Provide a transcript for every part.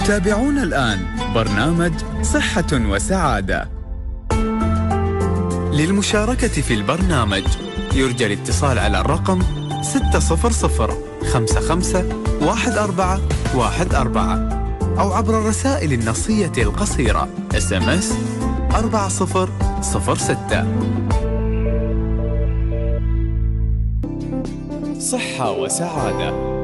تتابعون الآن برنامج صحة وسعادة. للمشاركة في البرنامج يرجى الاتصال على الرقم 600551414 أو عبر الرسائل النصية القصيرة SMS 4006. صحة وسعادة.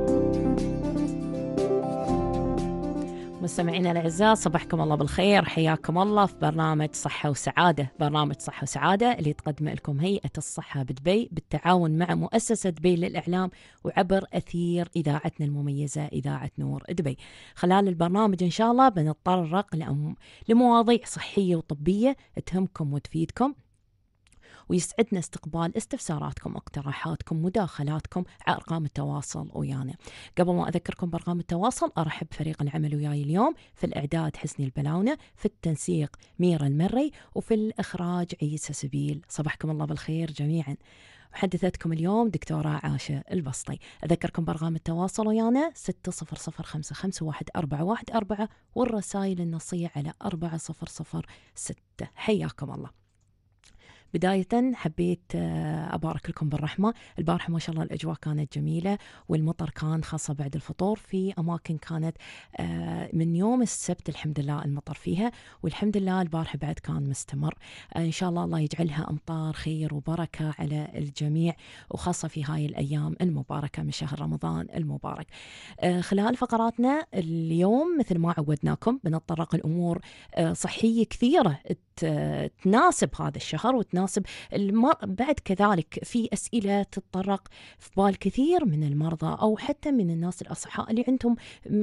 مستمعينا الأعزاء، صباحكم الله بالخير، حياكم الله في برنامج صحة وسعادة. برنامج صحة وسعادة اللي تقدم لكم هيئة الصحة بدبي بالتعاون مع مؤسسة دبي للإعلام وعبر أثير إذاعتنا المميزة إذاعة نور دبي. خلال البرنامج إن شاء الله بنتطرق لمواضيع صحية وطبية تهمكم وتفيدكم، ويسعدنا استقبال استفساراتكم، اقتراحاتكم، مداخلاتكم على أرقام التواصل ويانا. قبل ما أذكركم بأرقام التواصل، أرحب بفريق العمل وياي اليوم. في الإعداد حسني البلاونة، في التنسيق ميرا المري، وفي الإخراج عيسى سبيل. صباحكم الله بالخير جميعا. محدثتكم اليوم دكتورة عاشة البسطي. أذكركم بأرقام التواصل ويانا 6005514114 والرسائل النصية على 4006. حياكم الله. بداية حبيت أبارك لكم بالرحمة. البارحة ما شاء الله الأجواء كانت جميلة، والمطر كان خاصة بعد الفطور في أماكن كانت من يوم السبت الحمد لله المطر فيها، والحمد لله البارحة بعد كان مستمر. إن شاء الله يجعلها أمطار خير وبركة على الجميع، وخاصة في هاي الأيام المباركة من شهر رمضان المبارك. خلال فقراتنا اليوم مثل ما عودناكم بنتطرق الأمور صحية كثيرة تناسب هذا الشهر وتناسب بعد كذلك في أسئلة تتطرق في بال كثير من المرضى أو حتى من الناس الأصحاء اللي عندهم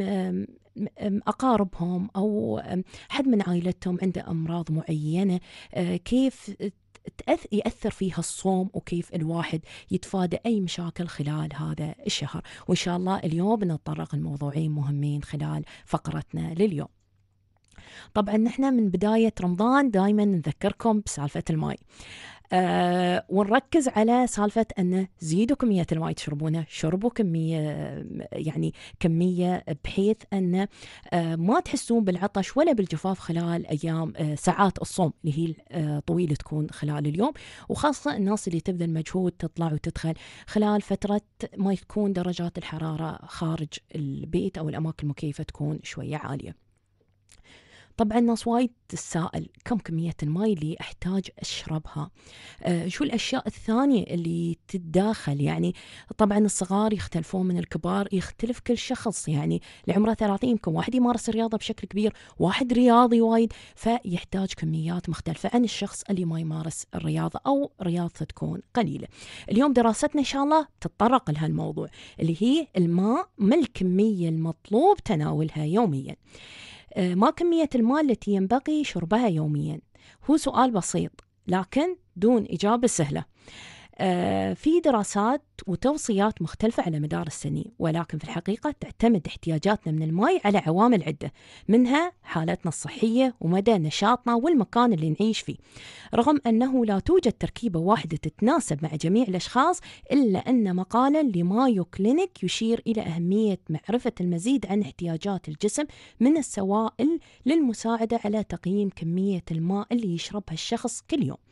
أقاربهم أو حد من عائلتهم عنده أمراض معينة، كيف يأثر فيها الصوم وكيف الواحد يتفادى أي مشاكل خلال هذا الشهر. وإن شاء الله اليوم بنتطرق الموضوعين مهمين خلال فقرتنا لليوم. طبعا نحن من بداية رمضان دائما نذكركم بسالفة الماء، ونركز على سالفة أن زيدوا كمية الماء تشربونها، شربوا كمية بحيث أن ما تحسون بالعطش ولا بالجفاف خلال أيام ساعات الصوم اللي هي طويلة تكون خلال اليوم، وخاصة الناس اللي تبذل مجهود تطلع وتدخل خلال فترة ما تكون درجات الحرارة خارج البيت أو الأماكن المكيفة تكون شوية عالية. طبعا الناس وايد تسائل كم كمية الماء اللي أحتاج أشربها، شو الأشياء الثانية اللي تتداخل. يعني طبعا الصغار يختلفون من الكبار، يختلف كل شخص، يعني لعمره 30 يمكن واحد يمارس الرياضة بشكل كبير، واحد رياضي وايد، فيحتاج كميات مختلفة عن الشخص اللي ما يمارس الرياضة أو رياضته تكون قليلة. اليوم دراستنا إن شاء الله تتطرق لها الموضوع اللي هي الماء، ما الكمية المطلوب تناولها يوميا، ما كمية الماء التي ينبغي شربها يوميا. هو سؤال بسيط لكن دون إجابة سهلة. في دراسات وتوصيات مختلفة على مدار السنين، ولكن في الحقيقة تعتمد احتياجاتنا من الماء على عوامل عدة، منها حالتنا الصحية ومدى نشاطنا والمكان اللي نعيش فيه. رغم أنه لا توجد تركيبة واحدة تتناسب مع جميع الأشخاص، إلا أن مقالا لمايو كلينيك يشير إلى أهمية معرفة المزيد عن احتياجات الجسم من السوائل للمساعدة على تقييم كمية الماء اللي يشربها الشخص كل يوم.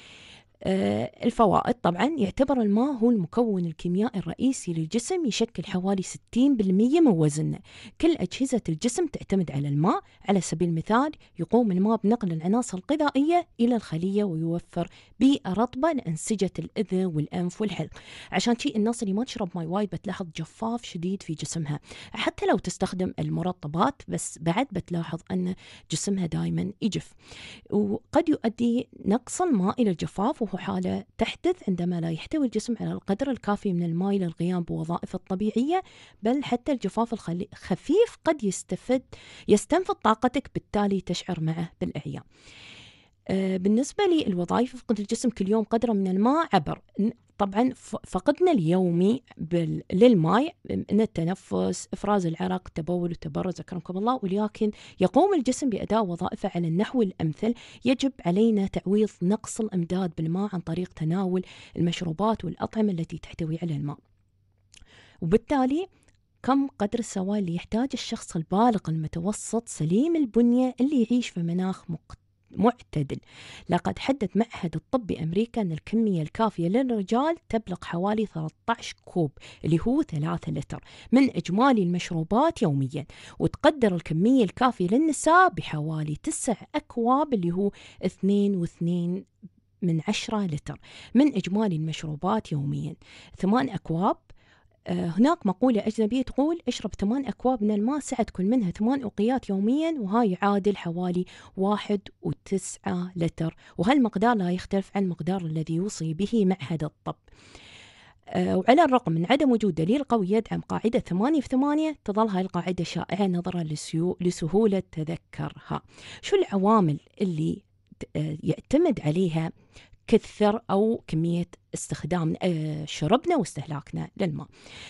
الفوائد طبعا يعتبر الماء هو المكون الكيميائي الرئيسي للجسم، يشكل حوالي 60% من وزننا. كل أجهزة الجسم تعتمد على الماء. على سبيل المثال يقوم الماء بنقل العناصر الغذائية إلى الخلية ويوفر بيئة رطبة لأنسجة الأذن والأنف والحلق. عشان شيء الناس اللي ما تشرب ماء وايد بتلاحظ جفاف شديد في جسمها، حتى لو تستخدم المرطبات بس بعد بتلاحظ أن جسمها دائما يجف، وقد يؤدي نقص الماء إلى الجفاف، وهو حالة تحدث عندما لا يحتوي الجسم على القدر الكافي من الماء للقيام بوظائفه الطبيعية، بل حتى الجفاف الخفيف قد يستنفذ طاقتك، بالتالي تشعر معه بالإعياء. بالنسبة للوظائف، يفقد الجسم كل يوم قدر من الماء عبر طبعا فقدنا اليومي للماء من التنفس، إفراز العرق، التبول والتبرز أكرمكم الله، ولكن يقوم الجسم بأداء وظائفه على النحو الأمثل. يجب علينا تعويض نقص الإمداد بالماء عن طريق تناول المشروبات والأطعمة التي تحتوي على الماء، وبالتالي كم قدر السوائل اللي يحتاج الشخص البالغ المتوسط سليم البنية اللي يعيش في مناخ معتدل. لقد حدد معهد الطب بأمريكا أن الكمية الكافية للرجال تبلغ حوالي 13 كوب اللي هو 3 لتر من إجمالي المشروبات يوميا، وتقدر الكمية الكافية للنساء بحوالي 9 أكواب اللي هو 2.2 لتر من إجمالي المشروبات يوميا. 8 أكواب. هناك مقولة أجنبية تقول اشرب 8 أكواب من الماء سعة كل منها 8 أوقيات يوميا، وهاي يعادل حوالي 1.9 لتر، وهالمقدار لا يختلف عن المقدار الذي يوصي به معهد الطب. وعلى الرغم من عدم وجود دليل قوي يدعم قاعدة 8 في 8، تظل هاي القاعدة شائعة نظرا لسهولة تذكرها. شو العوامل اللي يعتمد عليها كثر أو كمية استخدام شربنا واستهلاكنا للماء؟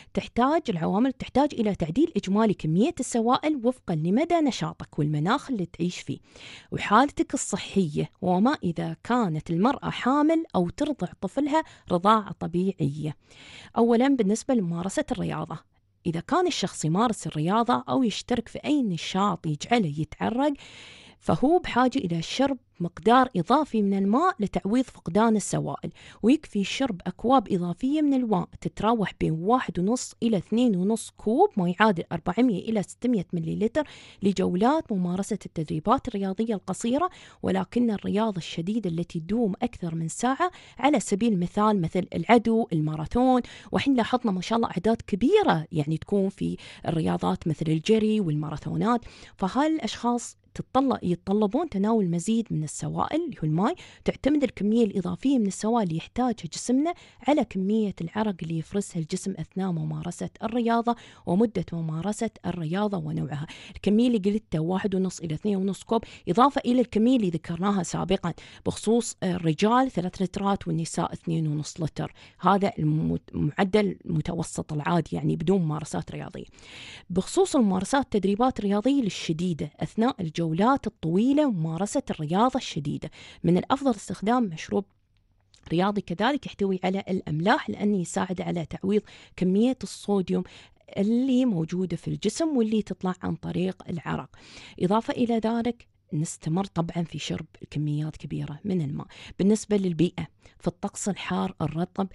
العوامل تحتاج إلى تعديل إجمالي كمية السوائل وفقا لمدى نشاطك والمناخ اللي تعيش فيه وحالتك الصحية، وما إذا كانت المرأة حامل أو ترضع طفلها رضاعة طبيعية. أولا بالنسبة لممارسة الرياضة، إذا كان الشخص يمارس الرياضة أو يشترك في أي نشاط يجعله يتعرق، فهو بحاجة إلى شرب مقدار إضافي من الماء لتعويض فقدان السوائل، ويكفي شرب أكواب إضافية من الماء تتراوح بين 1.5 إلى 2.5 كوب، ما يعادل 400 إلى 600 مليلتر لجولات ممارسة التدريبات الرياضية القصيرة، ولكن الرياضة الشديدة التي تدوم أكثر من ساعة على سبيل المثال مثل العدو، الماراثون، وحين لاحظنا ما شاء الله أعداد كبيرة يعني تكون في الرياضات مثل الجري والماراثونات، فهالأشخاص يتطلبون تناول مزيد من السوائل اللي هو الماء. تعتمد الكمية الإضافية من السوائل اللي يحتاجها جسمنا على كمية العرق اللي يفرزها الجسم أثناء ممارسة الرياضة ومدة ممارسة الرياضة ونوعها. الكمية اللي قلتها 1.5 إلى 2.5 كوب، إضافة إلى الكمية اللي ذكرناها سابقا بخصوص الرجال 3 لترات والنساء 2.5 لتر. هذا المعدل المتوسط العادي يعني بدون ممارسات رياضية. بخصوص الممارسات التدريبات الرياضية الشديدة أثناء الجولات الطويلة وممارسة الرياضة الشديدة، من الأفضل استخدام مشروب رياضي كذلك يحتوي على الأملاح، لأنه يساعد على تعويض كمية الصوديوم اللي موجودة في الجسم واللي تطلع عن طريق العرق. إضافة إلى ذلك نستمر طبعا في شرب كميات كبيرة من الماء. بالنسبة للبيئة، في الطقس الحار الرطب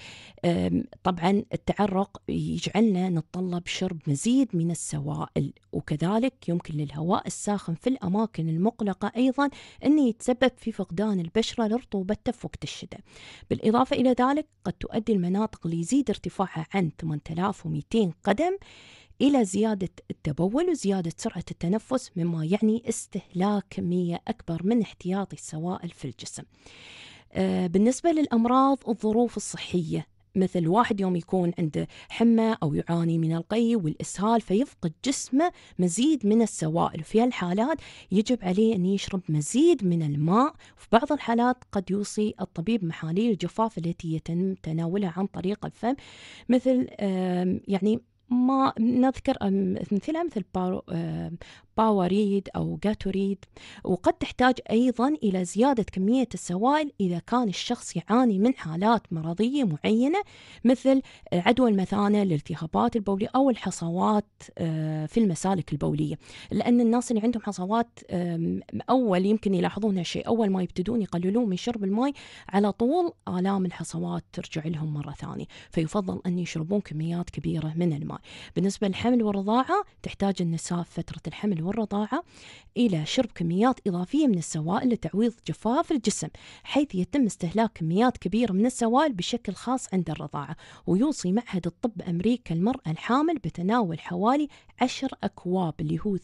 طبعا التعرق يجعلنا نتطلب شرب مزيد من السوائل، وكذلك يمكن للهواء الساخن في الأماكن المغلقة أيضا أن يتسبب في فقدان البشرة لرطوبتها في وقت الشتاء. بالإضافة إلى ذلك قد تؤدي المناطق اللي يزيد ارتفاعها عن 8200 قدم إلى زيادة التبول وزيادة سرعة التنفس، مما يعني استهلاك كمية أكبر من احتياطي السوائل في الجسم. بالنسبة للأمراض الظروف الصحية، مثل واحد يوم يكون عنده حمى أو يعاني من القيء والإسهال فيفقد جسمه مزيد من السوائل، في هالحالات يجب عليه أن يشرب مزيد من الماء. في بعض الحالات قد يوصي الطبيب محاليل الجفاف التي يتم تناولها عن طريق الفم، مثل يعني ما نذكر مثلها مثل باوريد أو جاتوريد. وقد تحتاج أيضا إلى زيادة كمية السوائل إذا كان الشخص يعاني من حالات مرضية معينة مثل عدوى المثانة، الالتهابات البولية أو الحصوات في المسالك البولية، لأن الناس اللي عندهم حصوات أول يمكن يلاحظون هالشيء، أول ما يبتدون يقللون من شرب الماء على طول آلام الحصوات ترجع لهم مرة ثانية، فيفضل أن يشربون كميات كبيرة من الماء. بالنسبة للحمل والرضاعة، تحتاج النساء في فترة الحمل والرضاعة إلى شرب كميات إضافية من السوائل لتعويض جفاف الجسم، حيث يتم استهلاك كميات كبيرة من السوائل بشكل خاص عند الرضاعة. ويوصي معهد الطب أمريكا المرأة الحامل بتناول حوالي 10 أكواب اللي هو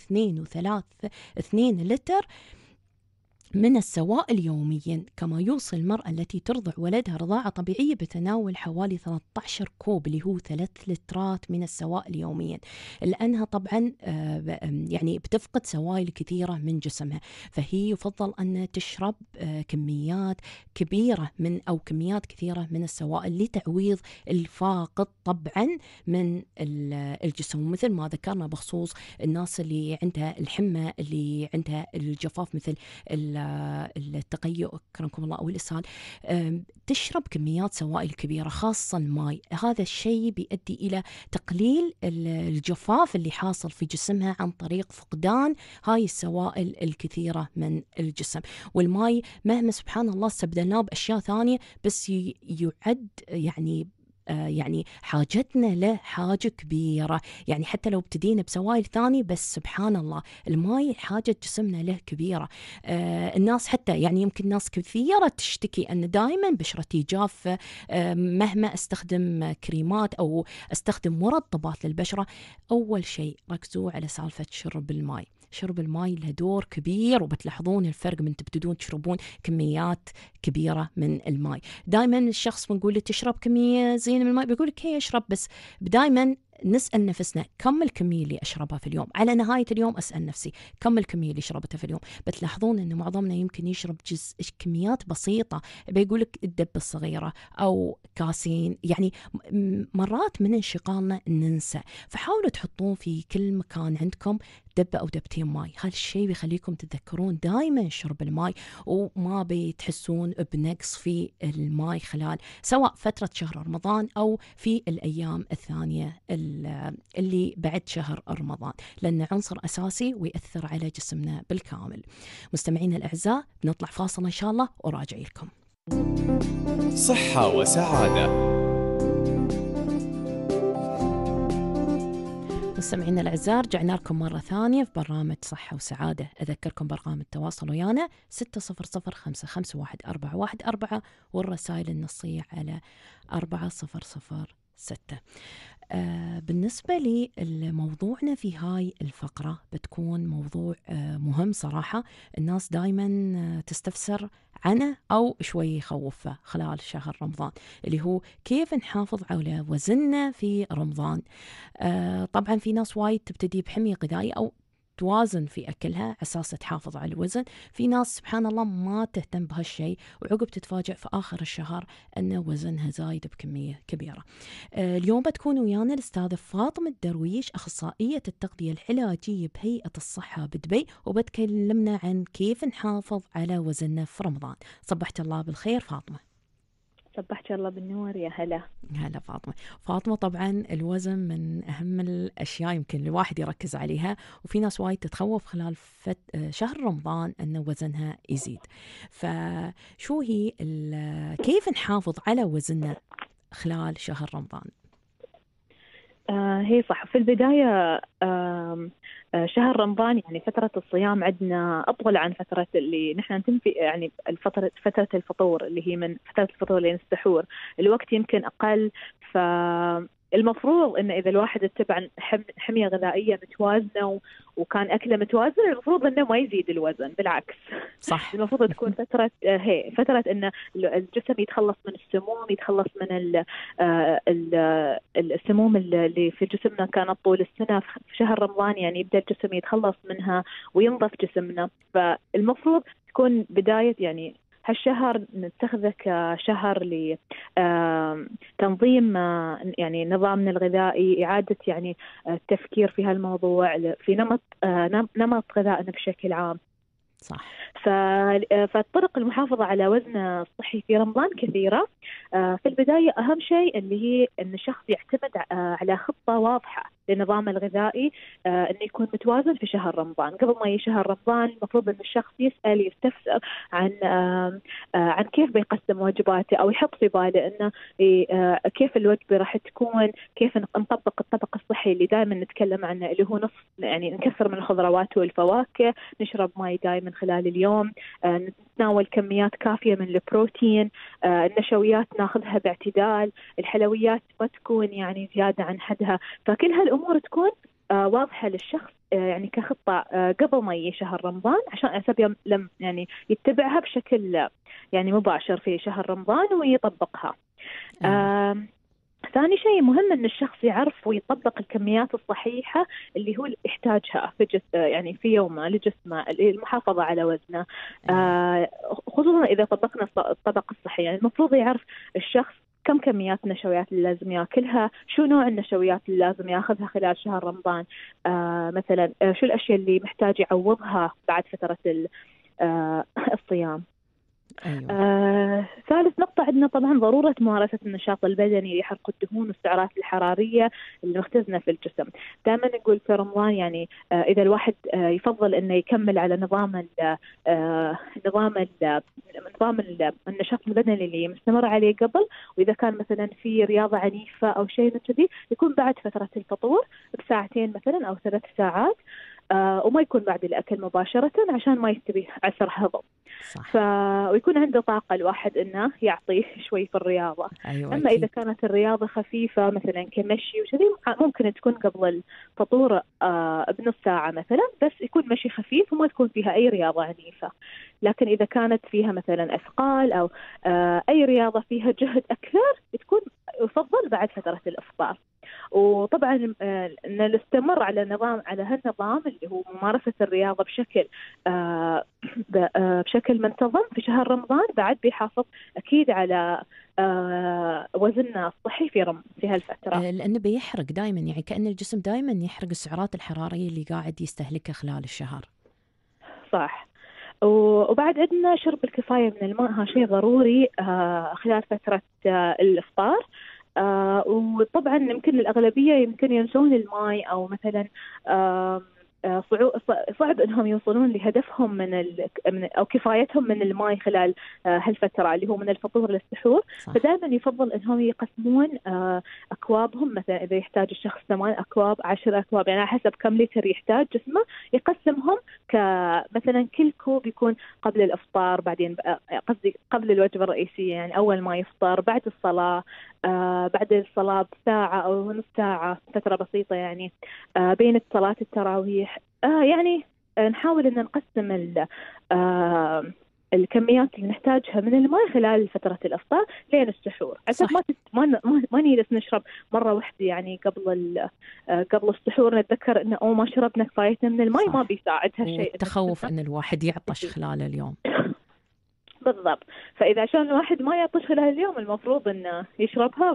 2 لتر من السوائل يوميا، كما يوصي المرأة التي ترضع ولدها رضاعة طبيعية بتناول حوالي 13 كوب اللي هو 3 لترات من السوائل يوميا، لأنها طبعا يعني بتفقد سوائل كثيرة من جسمها، فهي يفضل أن تشرب كميات كبيرة كميات كثيرة من السوائل لتعويض الفاقد طبعا من الجسم. مثل ما ذكرنا بخصوص الناس اللي عندها الحمى، اللي عندها الجفاف مثل التقيؤ أكرمكم الله أو الإسهال، تشرب كميات سوائل كبيرة خاصة الماء. هذا الشيء بيؤدي إلى تقليل الجفاف اللي حاصل في جسمها عن طريق فقدان هاي السوائل الكثيرة من الجسم. والماء مهما سبحان الله استبدلناه بأشياء ثانية، بس يعد يعني حاجتنا له حاجة كبيرة. يعني حتى لو ابتدينا بسوائل ثانية، بس سبحان الله الماء حاجة جسمنا له كبيرة. الناس حتى يعني يمكن ناس كثيرة تشتكي أن دائما بشرتي جافة مهما استخدم كريمات أو استخدم مرطبات للبشرة. أول شيء ركزوا على سالفة شرب الماء. شرب الماء له دور كبير، وبتلاحظون الفرق من تبتدون تشربون كميات كبيرة من الماء. دائما الشخص بنقول له تشرب كمية زين من الماء، بيقول لك هي اشرب، بس دائما نسأل نفسنا كم الكمية اللي أشربها في اليوم. على نهاية اليوم أسأل نفسي كم الكمية اللي شربتها في اليوم. بتلاحظون أن معظمنا يمكن يشرب كميات بسيطة، بيقولك الدبة الصغيرة أو كاسين. يعني مرات من انشغالنا ننسى. فحاولوا تحطون في كل مكان عندكم دبة أو دبتين ماء. هالشيء بيخليكم تتذكرون دائما شرب الماء، وما بتحسون بنقص في الماء خلال سواء فترة شهر رمضان أو في الأيام الثانية اللي بعد شهر رمضان، لأنه عنصر أساسي ويأثر على جسمنا بالكامل. مستمعين الأعزاء، بنطلع فاصل إن شاء الله وراجع لكم. صحة وسعادة. مستمعينا الأعزاء، رجعنا لكم مرة ثانية في برنامج صحة وسعادة. أذكركم برقم التواصل ويانا 600-551-414 والرسائل النصية على 4006. بالنسبة لي موضوعنا في هاي الفقرة بتكون موضوع مهم صراحة. الناس دايما تستفسر عنه أو شوي يخوفه خلال شهر رمضان، اللي هو كيف نحافظ على وزننا في رمضان. طبعا في ناس وايد تبتدي بحمية غذائية أو توازن في أكلها أساس تحافظ على الوزن. في ناس سبحان الله ما تهتم بهالشيء، وعقب تتفاجأ في آخر الشهر أن وزنها زايد بكمية كبيرة. اليوم بتكون ويانا الأستاذة فاطمة الدرويش، أخصائية التغذية العلاجية بهيئة الصحة بدبي، وبتكلمنا عن كيف نحافظ على وزننا في رمضان. صبحت الله بالخير فاطمة. صبحت الله بالنور، يا هلا. هلا فاطمة طبعا الوزن من أهم الأشياء يمكن الواحد يركز عليها، وفي ناس وايد تتخوف خلال شهر رمضان أن وزنها يزيد. فشو هي كيف نحافظ على وزننا خلال شهر رمضان؟ هي صح. في البداية شهر رمضان يعني فترة الصيام عندنا أطول عن فترة اللي نحن نتم في، يعني فترة الفطور اللي هي من فترة الفطور لين السحور، الوقت يمكن أقل. فالمفروض إن إذا الواحد اتبع حمية غذائية متوازنة وكان أكله متوازن، المفروض إنه ما يزيد الوزن، بالعكس صح. المفروض تكون فترة إن الجسم يتخلص من السموم، يتخلص من السموم اللي في جسمنا كانت طول السنة. في شهر رمضان يعني يبدأ الجسم يتخلص منها وينظف جسمنا. فالمفروض تكون بداية يعني هالشهر نتخذه كشهر لتنظيم يعني نظامنا الغذائي، إعادة يعني التفكير في هالموضوع، في نمط غذائنا بشكل عام. صح. فالطرق المحافظة على وزن الصحي في رمضان كثيرة. في البداية أهم شيء اللي هي أن الشخص يعتمد على خطة واضحة للنظام الغذائي، أنه يكون متوازن في شهر رمضان. قبل ما يجي شهر رمضان المفروض أن الشخص يستفسر عن كيف بيقسم وجباته، أو يحط في باله أنه كيف الوجبة راح تكون، كيف نطبق الطبق الصحي اللي دائما نتكلم عنه، اللي هو يعني نكثر من الخضروات والفواكه، نشرب ماء دائما خلال اليوم، نتناول كميات كافية من البروتين، النشويات ناخذها باعتدال، الحلويات ما تكون يعني زيادة عن حدها. فكل هالأمور تكون واضحة للشخص يعني كخطة قبل ما يجي شهر رمضان، عشان أسباب لم يعني يتبعها بشكل يعني مباشر في شهر رمضان ويطبقها. ثاني شيء مهم أن الشخص يعرف ويطبق الكميات الصحيحة اللي هو يحتاجها في يعني في يومه لجسمه، المحافظة على وزنه. خصوصا إذا طبقنا الطبق الصحي، يعني المفروض يعرف الشخص كم كميات النشويات اللي لازم ياكلها، شو نوع النشويات اللي لازم ياخذها خلال شهر رمضان، مثلا شو الأشياء اللي محتاج يعوضها بعد فترة الصيام. أيوة. ثالث نقطة عندنا طبعا ضرورة ممارسة النشاط البدني لحرق الدهون والسعرات الحرارية المختزنة في الجسم. دائما نقول في رمضان يعني إذا الواحد يفضل إنه يكمل على نظام النشاط البدني اللي مستمر عليه قبل، وإذا كان مثلا في رياضة عنيفة أو شيء من كذي يكون بعد فترة الفطور بساعتين مثلا أو 3 ساعات، وما يكون بعد الأكل مباشرة عشان ما يستوي عسر هضم. صح. ويكون عنده طاقة الواحد إنه يعطيه شوي في الرياضة. أيوة أما إذا كانت الرياضة خفيفة مثلا كمشي وشذي ممكن تكون قبل الفطور بنص ساعة مثلا، بس يكون مشي خفيف وما تكون فيها أي رياضة عنيفة. لكن إذا كانت فيها مثلا أثقال أو أي رياضة فيها جهد أكثر تكون يفضل بعد فترة الإفطار. وطبعا نستمر على هالنظام اللي هو ممارسة الرياضة بشكل منتظم في شهر رمضان، بعد بيحافظ أكيد على وزننا الصحي في هالفترة، لأنه بيحرق دائما، يعني كأن الجسم دائما يحرق السعرات الحرارية اللي قاعد يستهلكها خلال الشهر. صح. وبعد عندنا شرب الكفاية من الماء، ها شيء ضروري خلال فترة الإفطار. وطبعا يمكن الأغلبية ينسون الماء، أو مثلا صعب انهم يوصلون لهدفهم او كفايتهم من الماء خلال هالفتره اللي هو من الفطور للسحور. فدائما يفضل انهم يقسمون اكوابهم، مثلا اذا يحتاج الشخص 8 اكواب 10 اكواب، يعني على حسب كم لتر يحتاج جسمه، يقسمهم مثلا كل كوب يكون قبل الافطار، بعدين قصدي قبل الوجبه الرئيسيه، يعني اول ما يفطر، بعد الصلاه، بعد الصلاه بساعه او نص ساعه، فتره بسيطه يعني، بين صلاه التراويح. يعني نحاول ان نقسم الكميات اللي نحتاجها من الماء خلال فترة الإفطار لين السحور، عشان ما نجلس نشرب مرة واحدة يعني قبل السحور نتذكر إنه ما شربنا كفايتنا من الماء. ما بيساعد هالشيء، التخوف إن الواحد يعطش خلال اليوم. بالضبط. فإذا عشان الواحد ما يعطش خلال اليوم المفروض إنه يشربها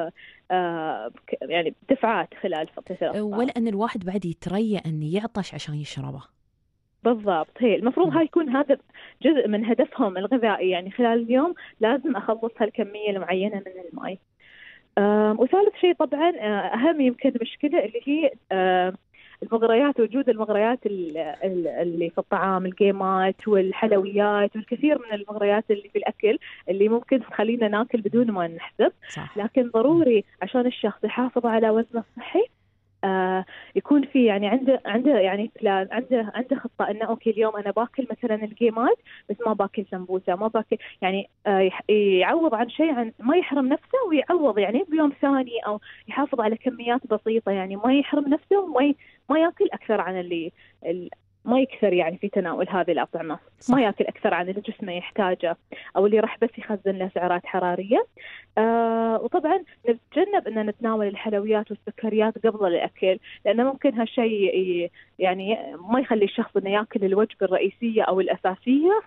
يعني بدفعات خلال فترة الإفطار، ولا أن الواحد بعد يتريأ أن يعطش عشان يشربه. بالضبط. هي المفروض يكون هذا جزء من هدفهم الغذائي، يعني خلال اليوم لازم أخلص هالكمية المعينة من الماء. وثالث شيء طبعا أهم يمكن مشكلة اللي هي المغريات، وجود المغريات اللي في الطعام، الجيمات والحلويات والكثير من المغريات اللي في الأكل اللي ممكن تخلينا ناكل بدون ما نحسب. صح. لكن ضروري عشان الشخص يحافظ على وزنه الصحي يكون في يعني عنده يعني بلان، عنده خطة انه اوكي اليوم انا باكل مثلا الجيمات بس ما باكل سمبوسه، ما باكل يعني يعوض عن شيء، ما يحرم نفسه، ويعوض يعني بيوم ثاني، او يحافظ على كميات بسيطه، يعني ما يحرم نفسه وما ياكل اكثر عن ما يكثر يعني في تناول هذه الأطعمة. صح. ما يأكل أكثر عن اللي جسمه يحتاجه أو اللي راح بس يخزن له سعرات حرارية. وطبعا نتجنب أن نتناول الحلويات والسكريات قبل الأكل، لأنه ممكن هالشيء يعني ما يخلي الشخص أنه يأكل الوجبة الرئيسية أو الأساسية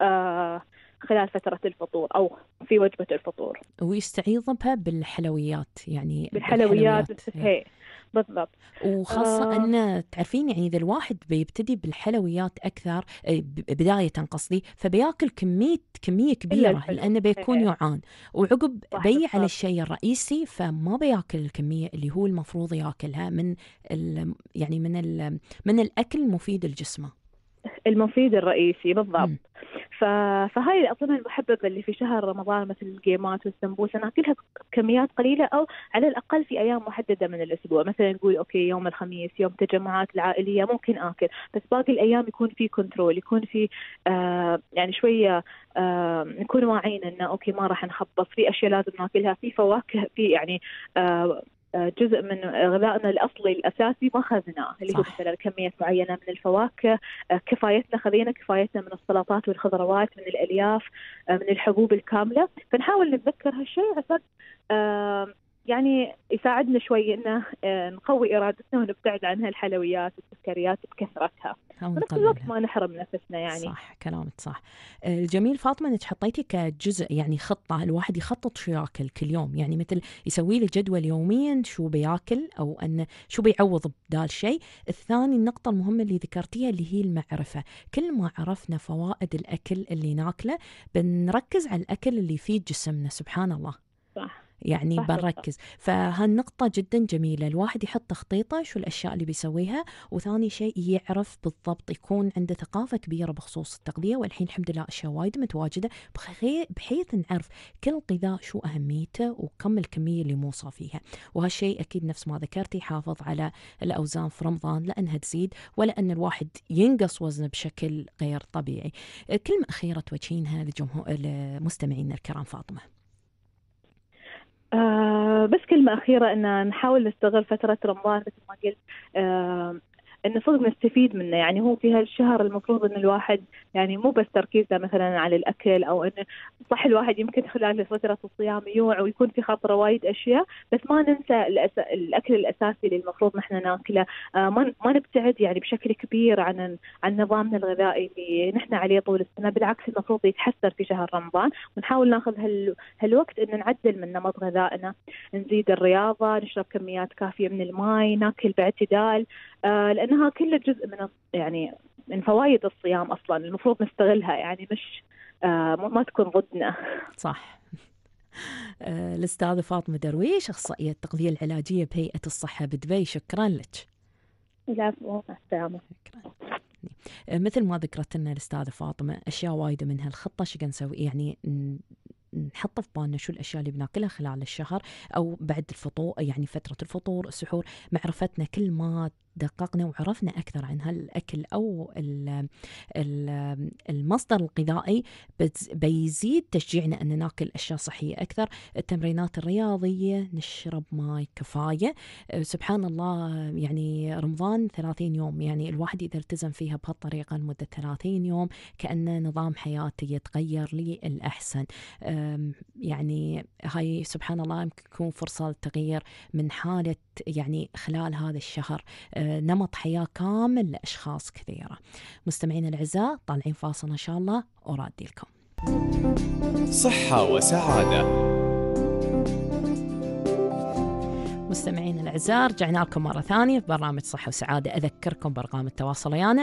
خلال فترة الفطور أو في وجبة الفطور، ويستعيض بالحلويات، يعني بالحلويات. بالضبط. وخاصة أن تعرفين يعني إذا الواحد بيبتدي بالحلويات أكثر بداية قصدي، فبياكل كمية كبيرة لأنه بيكون يعان، وعقب على الشيء الرئيسي، فما بياكل الكمية اللي هو المفروض ياكلها يعني من الأكل المفيد لجسمه، المفيد الرئيسي. بالضبط. فهاي الأطعمة المحببة اللي في شهر رمضان مثل الجيمات والسمبوسة ناكلها كميات قليلة، أو على الأقل في أيام محددة من الأسبوع. مثلا نقول أوكي يوم الخميس يوم التجمعات العائلية ممكن آكل، بس باقي الأيام يكون في كنترول، يكون في يعني شوية نكون واعيين إنه أوكي ما راح نخبص في أشياء لازم ناكلها، في فواكه، في يعني جزء من غذائنا الأصلي الأساسي ما خذناه، اللي هو مثلا كمية معينة من الفواكه، خذينا كفايتنا من السلطات والخضروات، من الألياف، من الحبوب الكاملة. فنحاول نتذكر هالشيء عشان يعني يساعدنا شوي إنه نقوي إرادتنا ونبتعد عن هالحلويات والسكريات بكثرتها، ونفس الوقت ما نحرم نفسنا يعني. صح كلامك صح. الجميل فاطمة انك حطيتي كجزء يعني خطة الواحد يخطط شو ياكل كل يوم، يعني مثل يسوي له جدول يوميا شو بياكل او ان شو بيعوض بدال شيء. الثاني النقطة المهمة اللي ذكرتيها اللي هي المعرفة، كل ما عرفنا فوائد الاكل اللي ناكله بنركز على الاكل اللي يفيد جسمنا. سبحان الله. صح يعني صح بنركز. فهالنقطة جدا جميلة، الواحد يحط تخطيطه شو الأشياء اللي بيسويها، وثاني شيء يعرف بالضبط، يكون عنده ثقافة كبيرة بخصوص التغذية. والحين الحمد لله أشياء وايد متواجدة بحيث نعرف كل غذاء شو أهميته وكم الكمية اللي موصى فيها. وهالشيء أكيد نفس ما ذكرتي يحافظ على الأوزان في رمضان، لأنها تزيد ولا أن الواحد ينقص وزنه بشكل غير طبيعي. كلمة أخيرة توجهينها لمستمعينا الكرام فاطمة؟ بس كلمة أخيرة إن نحاول نستغل فترة رمضان مثل ما قلت، إن صدق نستفيد منه. يعني هو في هالشهر المفروض إن الواحد يعني مو بس تركيزه مثلا على الأكل، أو إنه صح الواحد يمكن خلال فترة الصيام يجوع ويكون في خاطره وايد أشياء، بس ما ننسى الأكل الأساسي اللي المفروض نحن ناكله. ما نبتعد يعني بشكل كبير عن نظامنا الغذائي اللي نحن عليه طول السنة. بالعكس المفروض يتحسن في شهر رمضان، ونحاول ناخذ هالوقت إن نعدل من نمط غذائنا، نزيد الرياضة، نشرب كميات كافية من الماء، ناكل باعتدال، لأنها كلها جزء من يعني من فوائد الصيام أصلا المفروض نستغلها، يعني مش ما تكون ضدنا. صح. الأستاذة فاطمة درويش، أخصائية التغذية العلاجية بهيئة الصحة بدبي، شكرا لك. العفو، مع السلامة. مثل ما ذكرت لنا الأستاذة فاطمة أشياء وايدة منها الخطة شو نسوي، يعني نحط في بالنا شو الأشياء اللي بناكلها خلال الشهر أو بعد الفطور، يعني فترة الفطور السحور. معرفتنا كل ما دققنا وعرفنا أكثر عن هالأكل أو المصدر الغذائي بيزيد تشجيعنا أن ناكل أشياء صحية أكثر. التمرينات الرياضية، نشرب ماء كفاية. سبحان الله، يعني رمضان 30 يوم، يعني الواحد إذا التزم فيها بهالطريقة لمدة 30 يوم كأن نظام حياته يتغير للأحسن. يعني هاي سبحان الله يمكن تكون فرصة للتغيير من حالة، يعني خلال هذا الشهر نمط حياة كامل لأشخاص كثيرة. مستمعين الأعزاء، طالعين فاصل إن شاء الله ورادي لكم. صحة وسعادة. مستمعين الأعزاء، رجعنا لكم مرة ثانية في برنامج صحة وسعادة. أذكركم برقم التواصل ويانا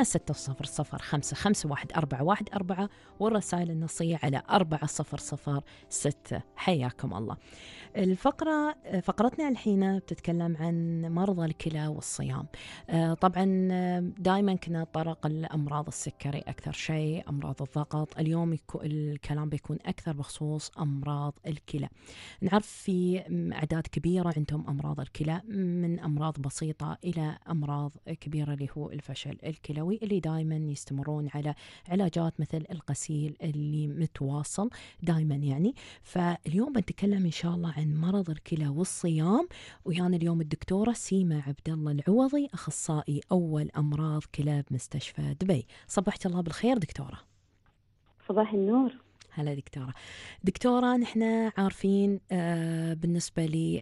6005514144 والرسائل النصية على 4006. حياكم الله. فقرتنا الحين بتتكلم عن مرضى الكلى والصيام. طبعا دائما كنا نطرق الأمراض السكري أكثر شيء، أمراض الضغط. اليوم الكلام بيكون أكثر بخصوص أمراض الكلى. نعرف في أعداد كبيرة عندهم أمراض الكلى، من أمراض بسيطة إلى أمراض كبيرة اللي هو الفشل الكلوي، اللي دائما يستمرون على علاجات مثل الغسيل اللي متواصل دائما يعني. فاليوم بنتكلم إن شاء الله عن مرض الكلى والصيام، ويانا اليوم الدكتورة سيما عبد الله العوضي، أخصائي أول أمراض كلى بمستشفى دبي. صبحت الله بالخير دكتورة. صباح النور. هلا دكتورة، نحن عارفين بالنسبة لي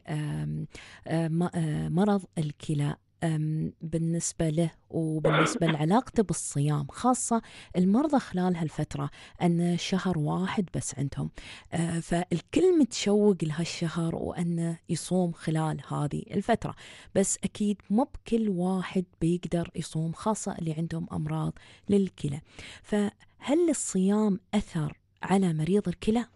مرض الكلى بالنسبة له وبالنسبة لعلاقته بالصيام، خاصة المرضى خلال هالفترة أن شهر واحد بس عندهم، فالكل متشوق لهالشهر وأنه يصوم خلال هذه الفترة، بس أكيد مو بكل واحد بيقدر يصوم، خاصة اللي عندهم أمراض للكلى. فهل الصيام أثر على مريض الكلى؟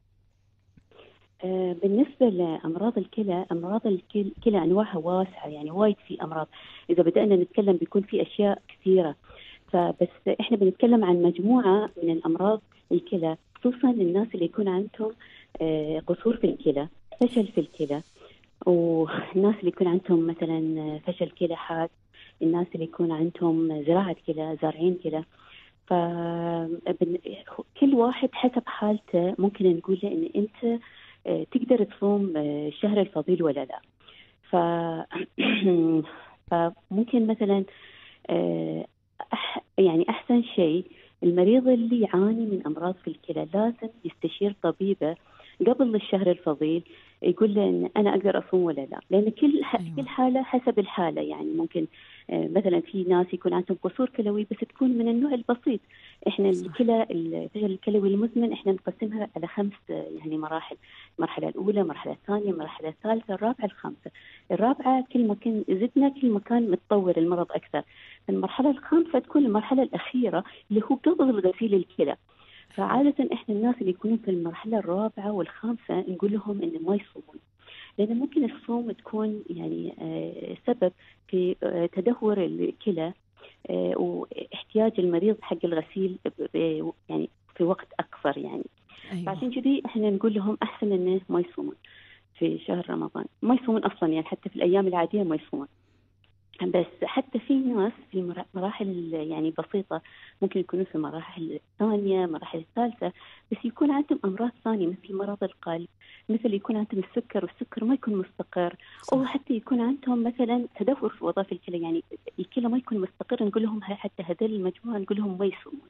بالنسبة لأمراض الكلى، أمراض الكلى أنواعها واسعة، يعني وايد في أمراض. إذا بدأنا نتكلم بيكون في أشياء كثيرة، فبس إحنا بنتكلم عن مجموعة من الأمراض الكلى، خصوصا الناس اللي يكون عندهم قصور في الكلى، فشل في الكلى، والناس اللي يكون عندهم مثلا فشل كلى حاد، الناس اللي يكون عندهم زراعة كلى، زارعين كلى. فكل واحد حسب حالته ممكن نقول له إن أنت تقدر تصوم الشهر الفضيل ولا لا. فممكن مثلا يعني أحسن شيء المريض اللي يعاني من أمراض في الكلى لازم يستشير طبيبه قبل الشهر الفضيل، يقول له إن أنا أقدر أصوم ولا لا، لأن كل أيوة. حالة حسب الحالة. يعني ممكن مثلا في ناس يكون عندهم قصور كلوي بس تكون من النوع البسيط. إحنا صح. الفشل الكلوي المزمن إحنا نقسمها على 5 يعني مراحل. المرحلة الأولى، المرحلة الثانية، المرحلة الثالثة، الرابعة، الخامسة. الرابعة كل ما كان زدنا كل ما كان متطور المرض أكثر. المرحلة الخامسة تكون المرحلة الأخيرة اللي هو قبل غسيل الكلى. فعادة إحنا الناس اللي يكونون في المرحلة الرابعة والخامسة نقول لهم إن ما يصومون، لأن ممكن الصوم تكون يعني سبب في تدهور الكلى واحتياج المريض حق الغسيل يعني في وقت أقصر يعني. أيوة. فعشان كذي إحنا نقول لهم أحسن إنه ما يصومون في شهر رمضان، ما يصومون أصلا يعني حتى في الأيام العادية ما يصومون. بس حتى في ناس في مراحل يعني بسيطة ممكن يكونوا في مراحل الثانية، مراحل الثالثة، بس يكون عندهم أمراض ثانية مثل مرض القلب، مثل يكون عندهم السكر والسكر ما يكون مستقر، أو حتى يكون عندهم مثلا تدهور في وظائف الكلى، يعني الكلى ما يكون مستقر، نقول لهم حتى هذول المجموعة نقول لهم ما يصومون.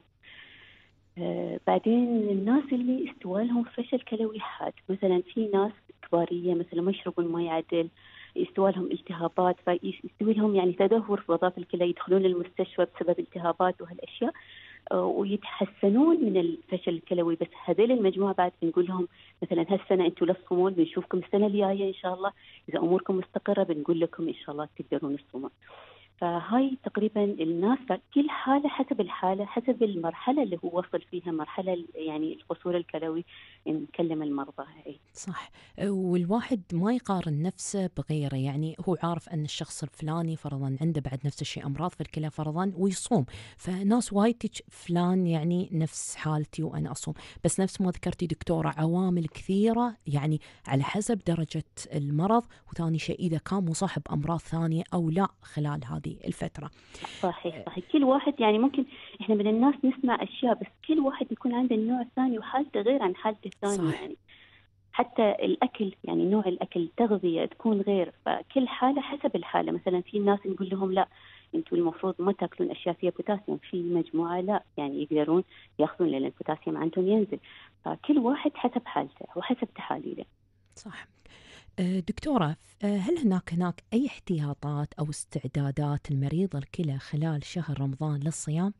بعدين الناس اللي استوى لهم فشل كلوي حاد، مثلا في ناس كبارية مثلا ما يشربون ماء عدل، يستوى لهم التهابات، فيستوي لهم يعني تدهور في وظائف الكلى، يدخلون المستشفى بسبب التهابات وهالأشياء ويتحسنون من الفشل الكلوي. بس هذيل المجموعة بعد نقول لهم مثلا هالسنة أنتم لا تصومون، بنشوفكم السنة الجاية إن شاء الله إذا أموركم مستقرة بنقول لكم إن شاء الله تقدرون تصومون. فهاي تقريبا الناس كل حالة حسب الحالة، حسب المرحلة اللي هو وصل فيها، مرحلة يعني القصور الكلوي نكلم المرضى. صح. والواحد ما يقارن نفسه بغيره، يعني هو عارف أن الشخص الفلاني فرضا عنده بعد نفس الشيء أمراض في الكلى فرضا ويصوم، فناس وايد فلان يعني نفس حالتي وأنا أصوم، بس نفس ما ذكرتي دكتورة عوامل كثيرة يعني على حسب درجة المرض، وثاني شيء إذا كان مصاحب أمراض ثانية أو لا خلال هذه الفترة. صحيح. كل واحد يعني ممكن إحنا من الناس نسمع أشياء، بس كل واحد يكون عنده النوع الثاني وحالته غير عن حالته الثانية. يعني حتى الأكل، يعني نوع الأكل، التغذية تكون غير، فكل حالة حسب الحالة. مثلا في ناس نقول لهم لا أنتم المفروض ما تأكلون أشياء فيها بوتاسيوم، في مجموعة لا يعني يقدرون يأخذون لأن البوتاسيوم عندهم ينزل. فكل واحد حسب حالته وحسب تحاليله. صح. دكتورة، هل هناك أي احتياطات أو استعدادات المريض الكلى خلال شهر رمضان للصيام؟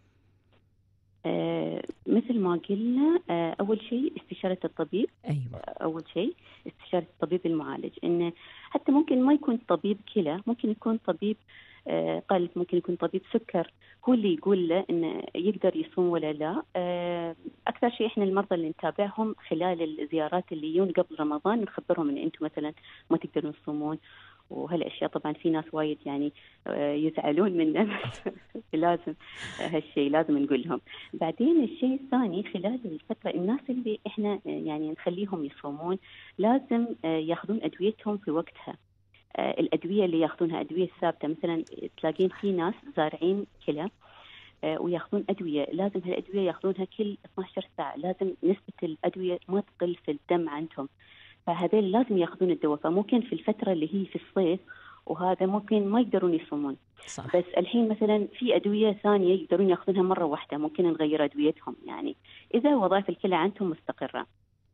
مثل ما قلنا، أول شيء استشارة الطبيب. أيوة. أول شيء استشارة الطبيب المعالج، إنه حتى ممكن ما يكون طبيب كلى، ممكن يكون طبيب قلب، ممكن يكون طبيب سكر، هو اللي يقول له إنه يقدر يصوم ولا لا. أكثر شيء إحنا المرضى اللي نتابعهم خلال الزيارات اللي يجون قبل رمضان نخبرهم إن أنتم مثلا ما تقدرون تصومون وهالأشياء. طبعا في ناس وايد يعني يزعلون مننا لازم هالشيء لازم نقول لهم. بعدين الشيء الثاني خلال الفترة الناس اللي إحنا يعني نخليهم يصومون لازم ياخذون أدويتهم في وقتها. الأدوية اللي ياخذونها أدوية ثابتة، مثلا تلاقين في ناس زارعين كلى وياخذون أدوية، لازم هالأدوية ياخذونها كل 12 ساعة، لازم نسبة الأدوية ما تقل في الدم عندهم، فهذول لازم ياخذون الدواء. فممكن في الفترة اللي هي في الصيف وهذا ممكن ما يقدرون يصومون. صح. بس الحين مثلا في أدوية ثانية يقدرون ياخذونها مرة واحدة، ممكن نغير أدويتهم يعني إذا وظائف الكلى عندهم مستقرة.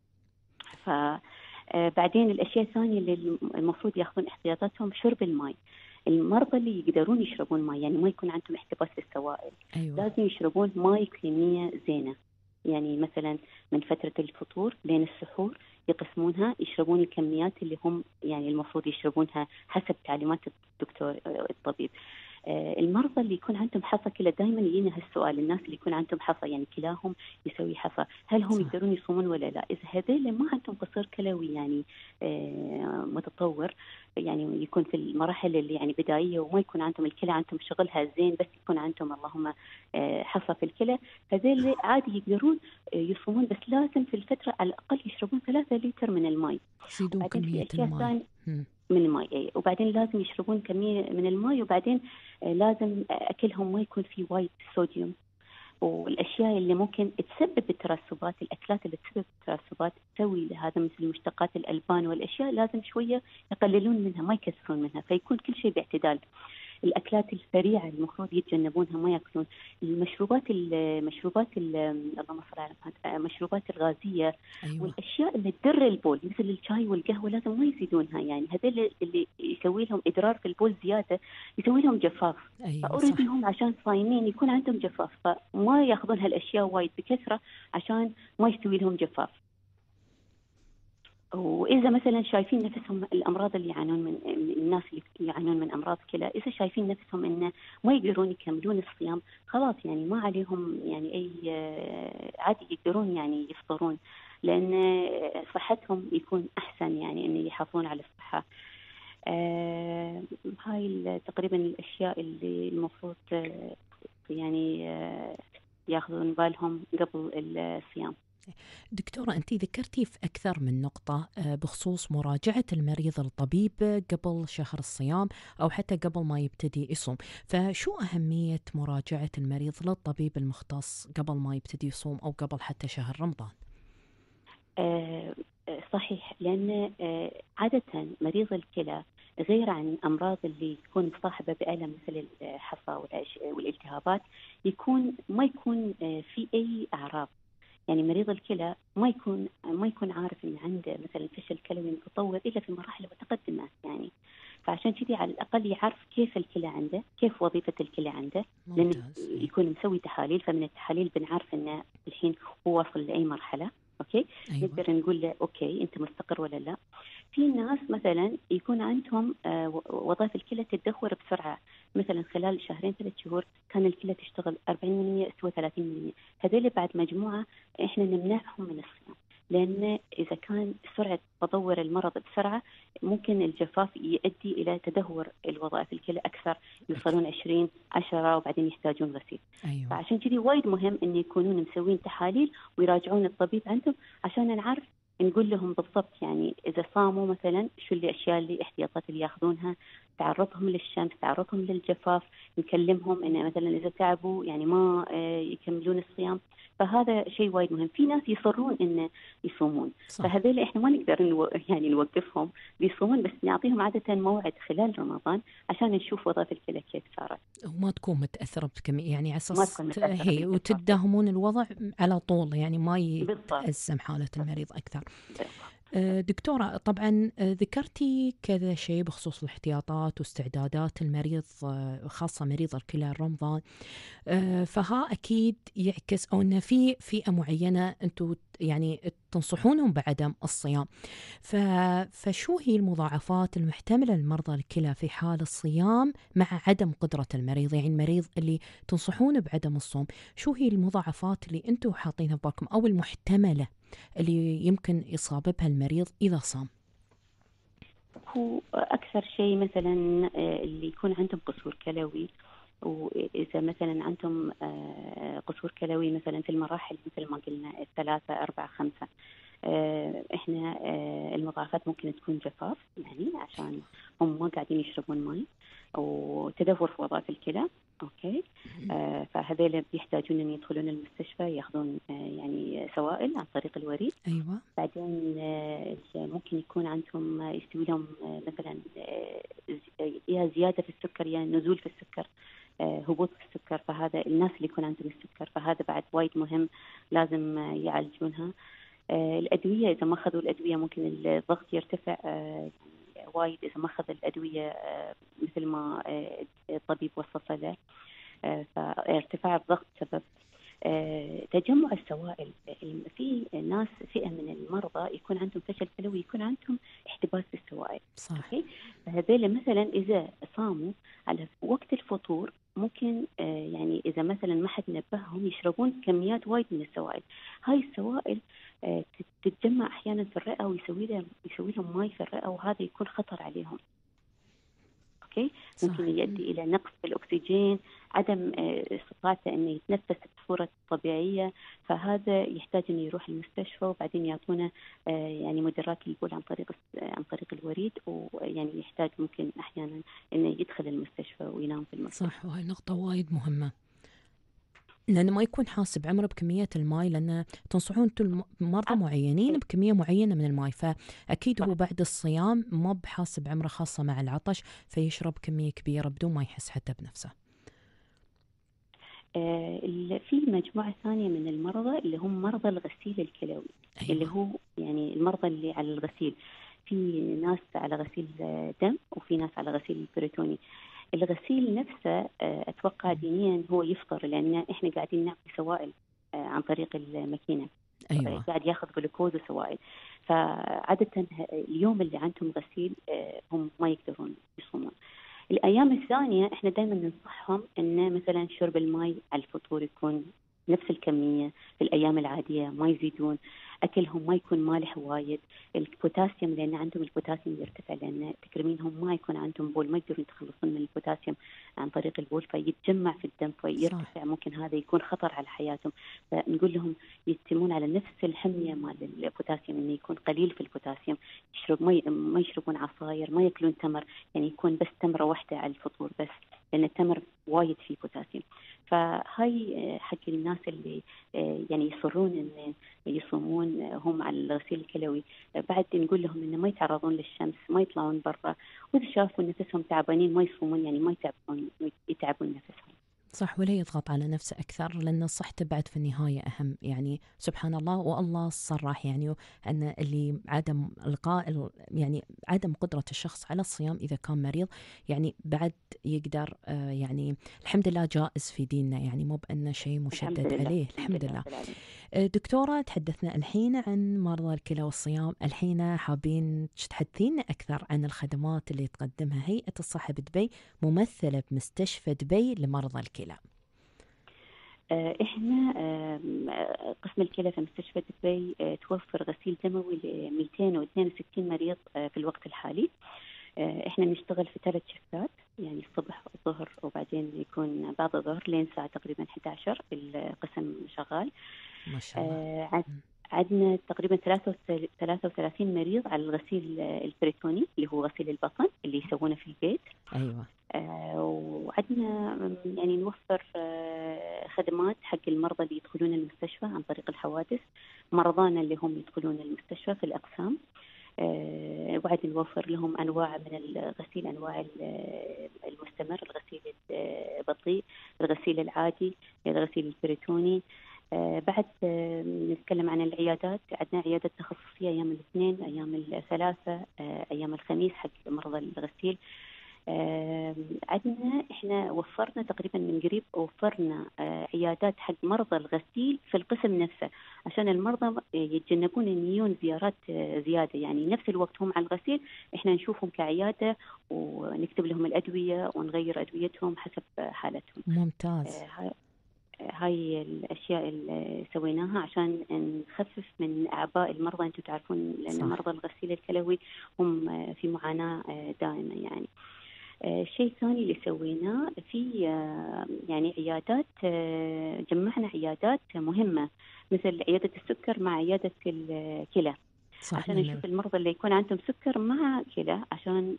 بعدين الأشياء الثانية اللي المفروض ياخذون احتياطاتهم شرب الماء. المرضى اللي يقدرون يشربون ماء يعني ما يكون عندهم احتباس للسوائل، أيوة. لازم يشربون ماء كمية زينة. يعني مثلا من فترة الفطور لين السحور يقسمونها، يشربون الكميات اللي هم يعني المفروض يشربونها حسب تعليمات الدكتور الطبيب. المرضى اللي يكون عندهم حصى كلى دائما يجينا هالسؤال، الناس اللي يكون عندهم حصى يعني كلاهم يسوي حصى، هل هم يقدرون يصومون ولا لا؟ إذا هذول ما عندهم قصور كلوي يعني متطور، يعني يكون في المراحل اللي يعني بدائية وما يكون عندهم الكلى عندهم شغلها زين، بس يكون عندهم اللهم حصى في الكلى، هذول عادي يقدرون يصومون، بس لازم في الفترة على الأقل يشربون 3 لتر من الماء. يزيدون كمية الماء من الماء، وبعدين لازم يشربون كمية من الماء، وبعدين لازم أكلهم ما يكون فيه وايد صوديوم، والأشياء اللي ممكن تسبب الترسبات، الأكلات اللي تسبب الترسبات تسوي لهذا مثل مشتقات الألبان والأشياء لازم شوية يقللون منها ما يكثرون منها، فيكون كل شيء باعتدال. الأكلات السريعة المفروض يتجنبونها، ما يأكلون اللهم صل على محمد، المشروبات الغازية. أيوة. والأشياء اللي تدر البول مثل الشاي والقهوة لازم ما يزيدونها، يعني هذول اللي يسوي لهم إدرار في البول زيادة يسوي لهم جفاف. أيوة فأوريدي صح. هم عشان صايمين يكون عندهم جفاف، فما ياخذون هالأشياء وايد بكثرة عشان ما يستوي لهم جفاف. وإذا مثلا شايفين نفسهم الأمراض اللي يعانون من الناس اللي يعانون من أمراض كلى، إذا شايفين نفسهم إنه ما يقدرون يكملون الصيام، خلاص يعني ما عليهم يعني أي عادي يقدرون يعني يفطرون، لأن صحتهم يكون أحسن، يعني إن يحافظون على الصحة. هاي تقريبا الأشياء اللي المفروض يعني ياخذون بالهم قبل الصيام. دكتورة، أنت ذكرتي في أكثر من نقطة بخصوص مراجعة المريض الطبيب قبل شهر الصيام أو حتى قبل ما يبتدي يصوم، فشو أهمية مراجعة المريض للطبيب المختص قبل ما يبتدي يصوم أو قبل حتى شهر رمضان؟ صحيح، لأن عادة مريض الكلى غير عن أمراض اللي تكون مصاحبة بألم مثل الحصى والالتهابات، ما يكون في أي أعراض. يعني مريض الكلى ما يكون عارف إن عنده مثلا فشل كلوي متطور إلا في مراحل متقدمة يعني. فعشان كذي على الأقل يعرف كيف الكلى عنده، كيف وظيفة الكلى عنده، لأن يكون مسوي تحاليل، فمن التحاليل بنعرف إنه الحين هو وصل لأي مرحلة. أوكي. أيوة. نقدر نقول له أوكي أنت مستقر ولا لا. في ناس مثلا يكون عندهم وظائف الكلى تتدهور بسرعة، مثلا خلال 2-3 شهور كان الكلى تشتغل 40% استوى 30%. هذول بعد مجموعة إحنا نمنعهم من الصيام، لأن إذا كان سرعة تطور المرض بسرعة ممكن الجفاف يؤدي إلى تدهور الوظائف الكلى أكثر، يوصلون 20 10 وبعدين يحتاجون غسيل. أيوة. فعشان كذي وايد مهم إن يكونون مسوين تحاليل ويراجعون الطبيب عندهم عشان نعرف نقول لهم بالضبط يعني إذا صاموا مثلا شو الأشياء اللي احتياطات اللي ياخذونها، تعرضهم للشمس، تعرضهم للجفاف، نكلمهم إن مثلا إذا تعبوا يعني ما يكملون الصيام. فهذا شيء وايد مهم. في ناس يصرون إن يصومون، فهذول إحنا ما نقدر يعني نوقفهم بيصومون، بس نعطيهم عادة موعد خلال رمضان عشان نشوف وظائف الكلى كيف صارت وما تكون متأثرة بكمية، يعني على أساس هي وتداهمون الوضع على طول، يعني ما يتأزم حالة المريض أكثر. دكتورة، طبعا ذكرتي كذا شيء بخصوص الاحتياطات واستعدادات المريض، خاصة مريض الكلى رمضان، فها أكيد يعكس أو أن في فئة معينة أنتم يعني تنصحونهم بعدم الصيام، فشو هي المضاعفات المحتملة لمرضى الكلى في حال الصيام مع عدم قدرة المريض؟ يعني المريض اللي تنصحونه بعدم الصوم، شو هي المضاعفات اللي أنتم حاطينها في بالكم أو المحتملة اللي يمكن يصاب بها المريض إذا صام؟ هو أكثر شيء مثلا اللي يكون عندهم قصور كلوي، وإذا مثلا عندهم قصور كلوي مثلا في المراحل مثل ما قلنا 3 4 5، إحنا المضاعفات ممكن تكون جفاف، يعني عشان هم ما قاعدين يشربون ماء، وتدهور في وظائف الكلى. أوكي. فهذول بيحتاجون أن يدخلون المستشفى يأخذون يعني سوائل عن طريق الوريد. أيوة. بعدين ممكن يكون عندهم يستوي لهم مثلا يا زيادة في السكر يا نزول في السكر، هبوط في السكر. فهذا الناس اللي يكون عندهم السكر، فهذا بعد وايد مهم لازم يعالجونها. الأدوية إذا ما أخذوا الأدوية ممكن الضغط يرتفع وايد إذا ما أخذ الأدوية مثل ما الطبيب وصف له. فارتفاع الضغط سبب تجمع السوائل. في ناس فئة من المرضى يكون عندهم فشل كلوي، يكون عندهم احتباس في السوائل. صح. فهذول مثلا إذا صاموا على وقت الفطور ممكن يعني إذا مثلا ما حد نبههم يشربون كميات وايد من السوائل. هاي السوائل تتجمع أحيانا في الرئة ويسوي لهم ماء في الرئة، وهذا يكون خطر عليهم. أوكي. ممكن يؤدي إلى نقص في الأكسجين، عدم استطاعته أن يتنفس بصورة طبيعية، فهذا يحتاج أن يروح المستشفى وبعدين يعطونه يعني مدرات البول عن طريق الوريد، ويعني يحتاج ممكن أحيانا أنه يدخل المستشفى وينام في المستشفى. صح، وهي نقطة وايد مهمة. لأنه ما يكون حاسب عمره بكمية الماء، لأن تنصحون انتم مرضى معينين بكمية معينة من الماء، فأكيد هو بعد الصيام ما بحاسب عمره، خاصة مع العطش، فيشرب كمية كبيرة بدون ما يحس حتى بنفسه. في مجموعة ثانية من المرضى اللي هم مرضى الغسيل الكلوي. أيوة. اللي هو يعني المرضى اللي على الغسيل، في ناس على غسيل دم وفي ناس على غسيل بريتوني. الغسيل نفسه أتوقع دينيا هو يفطر، لأن إحنا قاعدين نعطي سوائل عن طريق الماكينة. أيوة. قاعد ياخذ جلوكوز وسوائل. فعادة اليوم اللي عندهم غسيل هم ما يقدرون يصومون. الأيام الثانية إحنا دائما ننصحهم أن مثلا شرب الماء على الفطور يكون نفس الكمية في الأيام العادية، ما يزيدون. أكلهم ما يكون مالح وايد. البوتاسيوم، لأن عندهم البوتاسيوم يرتفع، لأن تكرمينهم ما يكون عندهم بول، ما يقدرون يتخلصون من البوتاسيوم عن طريق البول، فيتجمع في الدم فيرتفع. ممكن هذا يكون خطر على حياتهم. فنقول لهم يتمون على نفس الحمية مال البوتاسيوم، إنه يكون قليل في البوتاسيوم. ما يشربون عصاير، ما يأكلون تمر، يعني يكون بس تمرة واحدة على الفطور بس، لأن التمر وايد فيه بوتاسيوم. فهاي حق الناس اللي يعني يصرون إن يصومون هم على الغسيل الكلوي. بعد نقول لهم إنه ما يتعرضون للشمس، ما يطلعون برا، وإذا شافوا نفسهم تعبانين ما يصومون، يعني ما يتعبون نفسهم. صح، ولا يضغط على نفسه أكثر، لأن صحته بعد في النهاية أهم. يعني سبحان الله، والله صرح يعني أن اللي عدم القاء يعني عدم قدرة الشخص على الصيام إذا كان مريض، يعني بعد يقدر يعني الحمد لله جائز في ديننا، يعني مو بأنه شيء مشدد عليه. الحمد لله. دكتورة، تحدثنا الحين عن مرضى الكلى والصيام، الحين حابين تحدثينا أكثر عن الخدمات اللي تقدمها هيئة الصحة بدبي، ممثلة بمستشفى دبي لمرضى الكلى. إحنا قسم الكلى في مستشفى دبي توفر غسيل دموي ل 262 مريض في الوقت الحالي. إحنا نشتغل في 3 شفتات، يعني الصبح والظهر وبعدين يكون بعد الظهر لين ساعة تقريبا 11 القسم شغال. ما شاء الله. عندنا تقريبا 33 مريض على الغسيل البريتوني اللي هو غسيل البطن اللي يسوونه في البيت. أيوة. وعندنا يعني نوفر خدمات حق المرضى اللي يدخلون المستشفى عن طريق الحوادث، مرضانا اللي هم يدخلون المستشفى في الأقسام. وبعد نوفر لهم أنواع من الغسيل، أنواع المستمر، الغسيل البطيء، الغسيل العادي، الغسيل البريتوني. بعد نتكلم عن العيادات، عندنا عيادة تخصصية أيام الاثنين، أيام الثلاثة، أيام الخميس حق مرضى الغسيل. عندنا إحنا وفرنا تقريبا من قريب وفرنا عيادات حق مرضى الغسيل في القسم نفسه، عشان المرضى يتجنبون أن يجون زيارات زيادة. يعني نفس الوقت هم على الغسيل إحنا نشوفهم كعيادة ونكتب لهم الأدوية ونغير أدويتهم حسب حالتهم. ممتاز. هاي الأشياء اللي سويناها عشان نخفف من أعباء المرضى. أنتم تعرفون لأن مرضى الغسيل الكلوي هم في معاناة دائمة. يعني شيء ثاني اللي سويناه في يعني عيادات، جمعنا عيادات مهمة مثل عيادة السكر مع عيادة الكلى، عشان نشوف المرضى اللي يكون عندهم سكر مع كلى، عشان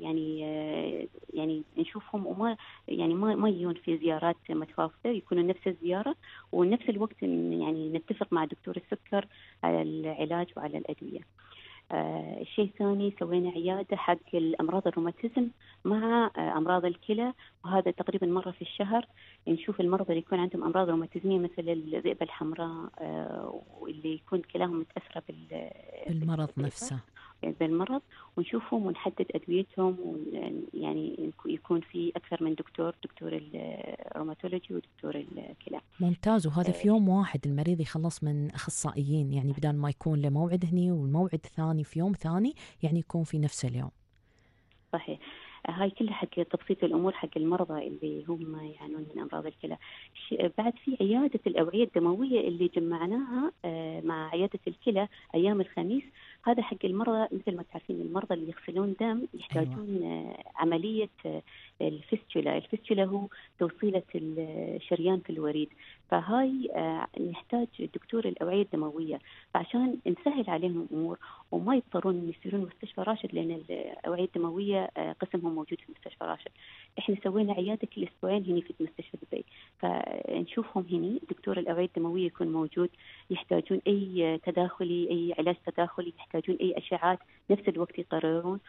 يعني نشوفهم وما يعني ما يجون في زيارات متفاوتة، يكونوا نفس الزيارة ونفس الوقت يعني نتفق مع دكتور السكر على العلاج وعلى الأدوية. الشيء الثاني سوينا عيادة حق الأمراض الروماتيزم مع أمراض الكلى، وهذا تقريبا مرة في الشهر نشوف المرضى اللي يكون عندهم أمراض روماتيزمية مثل الذئبة الحمراء، واللي يكون كلاهم متأثرة بالمرض نفسه، بالمرض، ونشوفهم ونحدد أدويتهم، يعني يكون في أكثر من دكتور الروماتولوجي ودكتور الكلى. ممتاز. وهذا في يوم واحد المريض يخلص من أخصائيين، يعني بدل ما يكون له موعد هني والموعد ثاني في يوم ثاني، يعني يكون في نفس اليوم. صحيح. هاي كلها حق تبسيط الأمور حق المرضى اللي هم يعانون من أمراض الكلى. بعد في عيادة الأوعية الدموية اللي جمعناها مع عيادة الكلى أيام الخميس، هذا حق المرضى مثل ما تعرفين، المرضى اللي يغسلون دم يحتاجون عملية الفستولا. الفستولا هو توصيلة الشريان في الوريد، فهاي نحتاج دكتور الأوعية الدموية، فعشان نسهل عليهم أمور وما يضطرون يصيرون مستشفى راشد، لأن الأوعية الدموية قسمهم موجود في مستشفى راشد. إحنا سوينا عيادة كل أسبوعين هنا في مستشفى دبي، فنشوفهم هنا دكتور الأوعية الدموية يكون موجود. يحتاجون أي تداخلي، أي علاج تداخلي، يحتاجون أي أشعات، نفس الوقت يقررون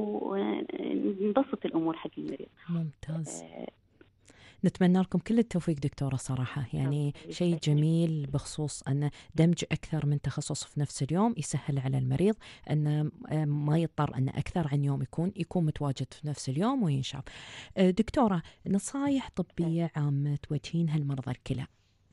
ونبسط الأمور حق المريض. ممتاز. نتمنى لكم كل التوفيق دكتورة صراحة، يعني شيء جميل بخصوص أن دمج أكثر من تخصص في نفس اليوم يسهل على المريض أن ما يضطر أن أكثر عن يوم يكون متواجد في نفس اليوم وينشاف. دكتورة، نصائح طبية عامة توجهينها لمرضى الكلى؟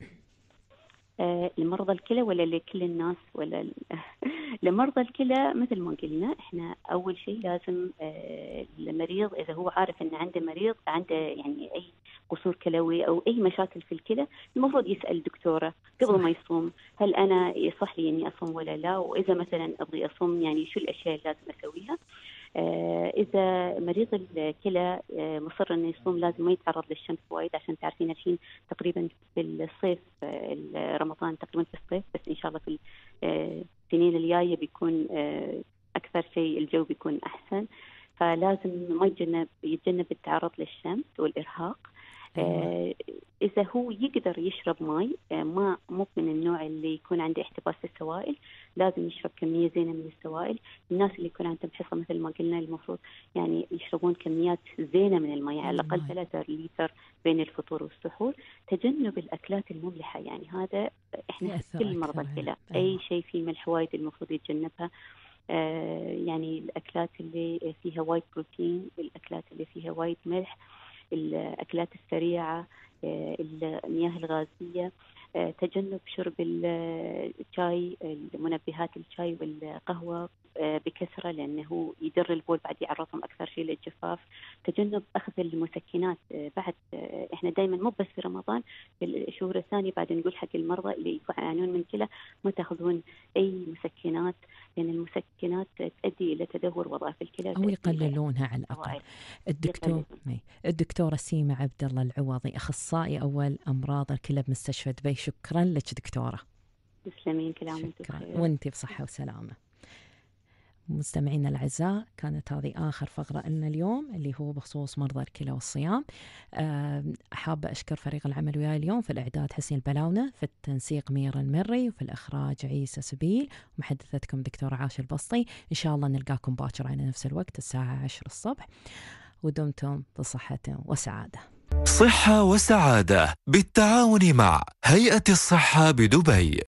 لمرضى الكلى ولا لكل الناس ولا لمرضى الكلى؟ مثل ما قلنا احنا اول شيء لازم المريض اذا هو عارف ان عنده مريض عنده يعني اي قصور كلوي او اي مشاكل في الكلى، المفروض يسال دكتوره قبل ما يصوم، هل انا يصح لي اني اصوم ولا لا، واذا مثلا ابغي اصوم يعني شو الاشياء اللي لازم اسويها. إذا مريض الكلى مصر إنه يصوم لازم ما يتعرض للشمس وايد، عشان تعرفين الحين تقريبا في الصيف، رمضان تقريبا في الصيف، بس إن شاء الله في السنين الجاية بيكون أكثر شيء الجو بيكون أحسن، فلازم ما يتجنب التعرض للشمس والإرهاق. إذا هو يقدر يشرب ماء، ما مو من النوع اللي يكون عنده احتباس السوائل، لازم يشرب كمية زينة من السوائل. الناس اللي يكون عندهم حصة مثل ما قلنا المفروض يعني يشربون كميات زينة من الماء، على الأقل 3 لتر بين الفطور والسحور. تجنب الأكلات المملحة، يعني هذا إحنا كل مرضى الكلى أي شيء فيه ملح وايد المفروض يتجنبها. يعني الأكلات اللي فيها وايد بروتين، الأكلات اللي فيها وايد ملح، الأكلات السريعة، المياه الغازية، تجنب شرب الشاي، المنبهات الشاي والقهوة بكثرة لأنه يدر البول، بعد يعرضهم أكثر شيء للجفاف. تجنب أخذ المسكنات، بعد إحنا دائما مو بس في رمضان، في الشهور الثانية بعد نقول حق المرضى اللي يعانون من كلى ما تأخذون أي مسكنات، لأن المسكنات تؤدي إلى تدهور وظائف الكلى أو يقللونها على الأقل. الدكتورة سيمة عبد الله العوضي، أخصائي أول أمراض الكلى بمستشفى دبي، شكرا لك دكتورة. تسلمين، كل عام وانتم بخير. وانتي بصحة وسلامة. مستمعينا الأعزاء، كانت هذه آخر فقرة لنا اليوم اللي هو بخصوص مرضى الكلى والصيام. حابة أشكر فريق العمل وياي اليوم، في الإعداد حسين البلاونة، في التنسيق ميرا المري، وفي الإخراج عيسى سبيل، ومحدثتكم دكتورة عاشر البسطي. إن شاء الله نلقاكم باكر على نفس الوقت الساعة 10 الصبح، ودمتم بصحة وسعادة. صحة وسعادة بالتعاون مع هيئة الصحة بدبي.